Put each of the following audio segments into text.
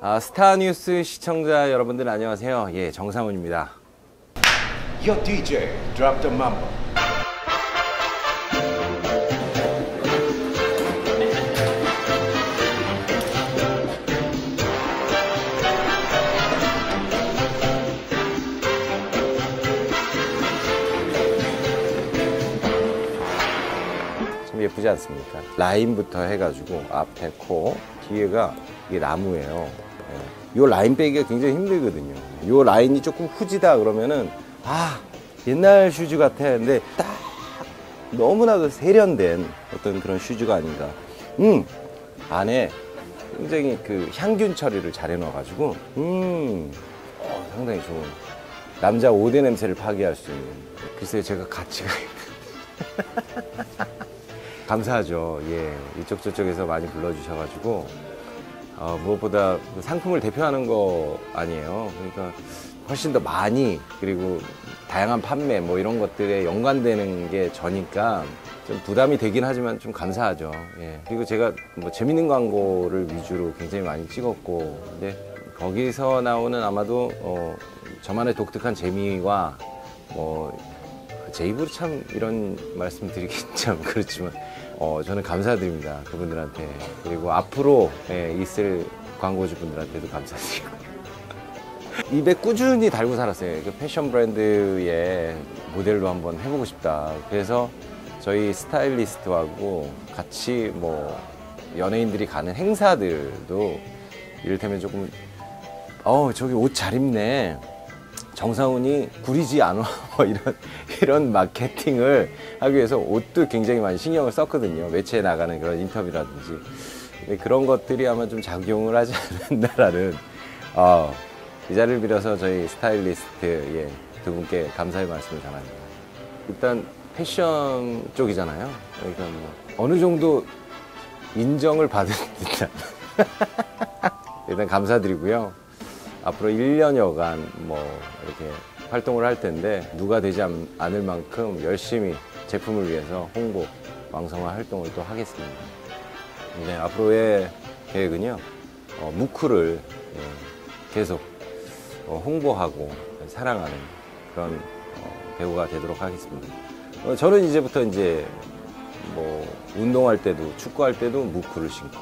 스타뉴스 시청자 여러분들 안녕하세요. 예, 정상훈입니다. Yo DJ, drop the mambo. 참 예쁘지 않습니까? 라인부터 해가지고 앞에 코, 뒤에가 이게 나무예요. 이 라인 빼기가 굉장히 힘들거든요. 이 라인이 조금 후지다 그러면은 옛날 슈즈 같아. 근데 딱 너무나도 세련된 어떤 그런 슈즈가 아닌가. 안에 굉장히 그 향균 처리를 잘 해놔가지고 상당히 좋은 남자 5대 냄새를 파괴할 수 있는. 글쎄요, 제가 가치가 감사하죠. 예, 이쪽 저쪽에서 많이 불러주셔가지고 무엇보다 상품을 대표하는 거 아니에요. 그러니까 훨씬 더 많이, 그리고 다양한 판매 뭐 이런 것들에 연관되는 게 저니까 좀 부담이 되긴 하지만 좀 감사하죠. 예. 그리고 제가 뭐 재밌는 광고를 위주로 굉장히 많이 찍었고, 근데 거기서 나오는 아마도 저만의 독특한 재미와 제 입으로 참 이런 말씀 드리긴 참 그렇지만 저는 감사드립니다, 그분들한테. 그리고 앞으로 있을 광고주분들한테도 감사드리고 입에 꾸준히 달고 살았어요. 그 패션 브랜드의 모델로 한번 해보고 싶다. 그래서 저희 스타일리스트하고 같이 뭐 연예인들이 가는 행사들도 이를테면 조금 저기 옷 잘 입네, 정상훈이 구리지 않아 이런 마케팅을 하기 위해서 옷도 굉장히 많이 신경을 썼거든요. 매체에 나가는 그런 인터뷰라든지. 근데 그런 것들이 아마 좀 작용을 하지 않는다라는 이 자리를 빌어서 저희 스타일리스트 두 분께 감사의 말씀을 전합니다. 일단 패션 쪽이잖아요. 그러니까 뭐 어느 정도 인정을 받은 듯한 일단 감사드리고요. 앞으로 1년여간 뭐 이렇게 활동을 할 텐데 누가 되지 않을 만큼 열심히 제품을 위해서 홍보, 왕성한 활동을 또 하겠습니다. 네, 앞으로의 계획은요, 무크를 계속 홍보하고 사랑하는 그런 배우가 되도록 하겠습니다. 저는 이제부터 이제 뭐 운동할 때도, 축구할 때도 무크를 신고,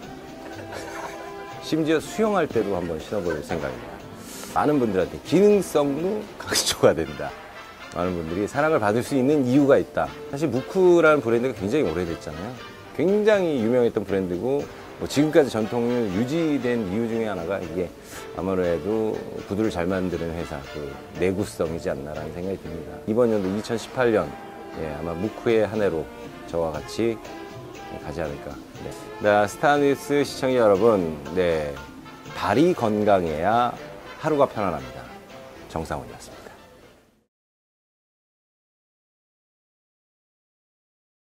심지어 수영할 때도 한번 신어볼 생각입니다. 많은 분들한테 기능성도 강조가 된다. 많은 분들이 사랑을 받을 수 있는 이유가 있다. 사실 무크라는 브랜드가 굉장히 오래됐잖아요. 굉장히 유명했던 브랜드고, 뭐 지금까지 전통을 유지된 이유 중에 하나가 이게 아무래도 구두를 잘 만드는 회사, 그 내구성이지 않나라는 생각이 듭니다. 이번 연도 2018년 아마 무크의 한 해로 저와 같이 가지 않을까. 네, 스타뉴스 시청자 여러분, 발이 건강해야 하루가 편안합니다. 정상훈이었습니다.